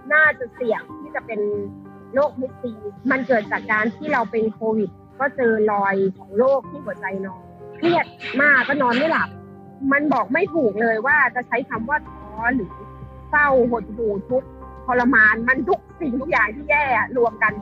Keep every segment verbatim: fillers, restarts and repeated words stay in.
น่าจะเสี่ยงที่จะเป็นโรคมิสซีมันเกิดจากการที่เราเป็นโควิดก็เจอรอยของโรคที่หัวใจน้องเครียดมากก็นอนไม่หลับมันบอกไม่ถูกเลยว่าจะใช้คำว่าท้อหรือเศร้าหดหู่ทุกข์ทรมานมันทุกสิ่งทุกอย่างที่แย่รวมกัน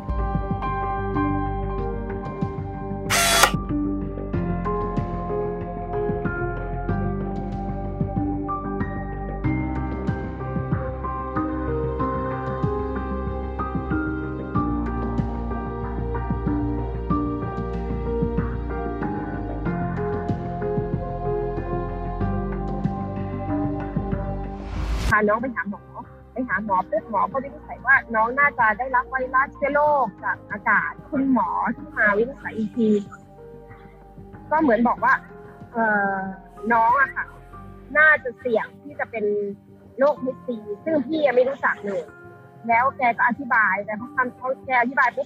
พาน้องไปหาหมอไปหาหมอปุ๊บหมอก็วินิจฉัยว่าน้องน่าจะได้รับไวรัสเชื้อโรคจากอากาศคุณหมอที่มาวินิจฉัยอีกทีก็เหมือนบอกว่าเอ่อน้องอะค่ะน่าจะเสี่ยงที่จะเป็นโรคมิสซีซึ่งพี่ยังไม่รู้จักเลยแล้วแกก็อธิบายแต่พอคำเขาแกอธิบายปุ๊บ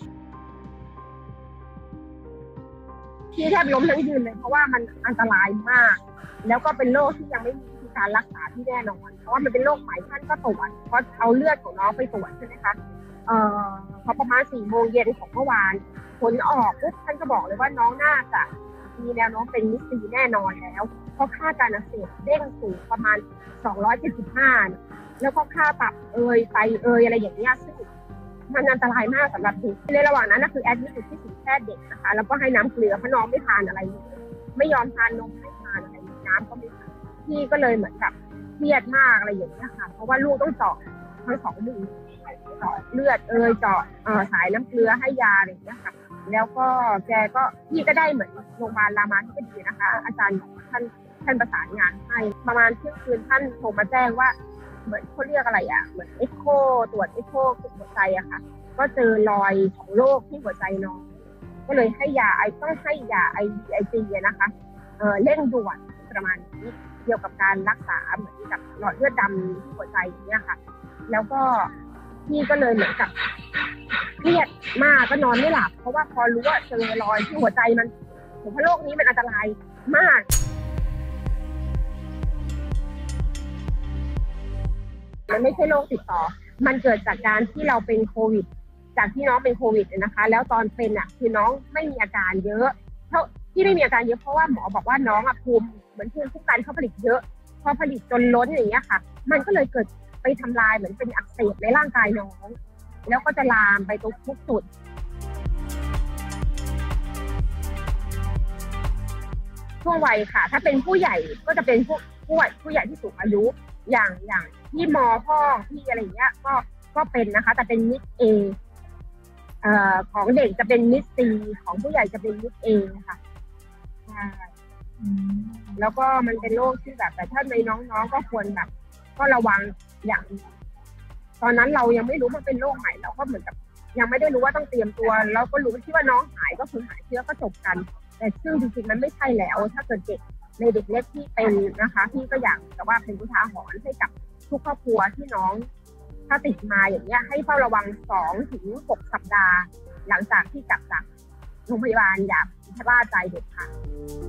พี่แทบล้มทั้งยืนเลยเพราะว่ามันอันตรายมากแล้วก็เป็นโรคที่ยังไม่มีการรักษาที่แน่นอนเพราะว่ามันเป็นโรคใหม่ท่านก็ตรวจเพราะเอาเลือดของน้องไปตรวจใช่ไหมคะเอ่อพอประมาณสี่โมงเย็นของเมื่อวานผลออกปุ๊บท่านก็บอกเลยว่าน้องน่าจะมีแนวโน้มเป็นมิสซีแน่นอนแล้วเพราะค่าการอักเสบเด้งสูงประมาณสองร้อยเจ็ดสิบห้าแล้วก็ค่าตับเอยไตเอยอะไรอย่างเงี้ยซึ่งมันอันตรายมากสำหรับเด็กในระหว่างนั้นก็คือแอดมิทอยู่ที่ศูนย์แพทย์เด็กนะคะแล้วก็ให้น้ำเกลือเพราะน้องไม่ทานอะไรไม่ยอมทานนมไม่ทานอะไรน้ำก็ไม่ทานพี่ก็เลยเหมือนกับเครียดมากอะไรอย่างเงี้ยค่ะเพราะว่าลูกต้องเจาะทั้งสองมือเจาะเลือดเอยเจาะเอ่อสายน้ำเกลือให้ยาอะไรอย่างเงี้ยค่ะแล้วก็แกก็พี่ก็ได้เหมือนโรงพยาบาลรามาธิบดีนะคะอาจารย์ท่านท่านประสานงานให้ประมาณเที่ยงคืนท่านโทรมาแจ้งว่าเหมือนเขาเรียกอะไรอ่ะเหมือนเอ็กโคตรวจเอ็กโคหัวใจอะค่ะก็เจอรอยของโรคที่หัวใจน้องก็เลยให้ยาไอต้องให้ยาไอไอซีนะคะเออเร่งด่วนประมาณนี้เกี่ยวกับการรักษาเหมือนกับหลอดเลือดดำที่หัวใจอย่างเงี้ยค่ะแล้วก็พี่ก็เลยเหมือนกับเครียดมากก็นอนไม่หลับเพราะว่าพอรู้ว่าเจอรอยที่หัวใจมันผมว่าโรคนี้มันอันตรายมากมันไม่ใช่โรคติดต่อมันเกิดจากการที่เราเป็นโควิดจากที่น้องเป็นโควิดนะคะแล้วตอนเป็นอ่ะคือน้องไม่มีอาการเยอะเท่าที่ไม่มีอาการเยอะเพราะว่าหมอบอกว่าน้องอะภูมิเหมือนภูมิคุ้มกันเขาผลิตเยอะพอผลิตจนล้นอย่างเงี้ยค่ะมันก็เลยเกิดไปทำลายเหมือนเป็นอักเสบในร่างกายน้องแล้วก็จะลามไปตรงทุกจุดช่วงวัยค่ะถ้าเป็นผู้ใหญ่ก็จะเป็นพวกผู้ผู้ใหญ่ที่สูงอายุอย่างอย่างที่มอพ่อที่อะไรเงี้ยก็ก็เป็นนะคะแต่เป็นมิสเอเอ่อของเด็กจะเป็นมิสซีของผู้ใหญ่จะเป็นมิสเอค่ะใช่แล้วก็มันเป็นโรคที่แบบแต่ถ้าในน้องๆก็ควรแบบก็ระวังอย่างตอนนั้นเรายังไม่รู้มันเป็นโรคใหม่เราก็เหมือนกับยังไม่ได้รู้ว่าต้องเตรียมตัวเราก็รู้ที่ว่าน้องหายก็คือหายเชื้อก็จบกันแต่ซึ่งจริงๆมันไม่ใช่แล้วถ้าเกิดเด็กในเด็กเล็กที่เป็นนะคะพี่ก็อยากแต่ว่าเป็นอุทาหรณ์ให้กับทุกครอบครัวที่น้องถ้าติดมาอย่างเงี้ยให้เฝ้าระวังสองถึงหกสัปดาห์หลังจากที่กลับจากโรงพยาบาลอย่าชะล่าใจเด็ดขาด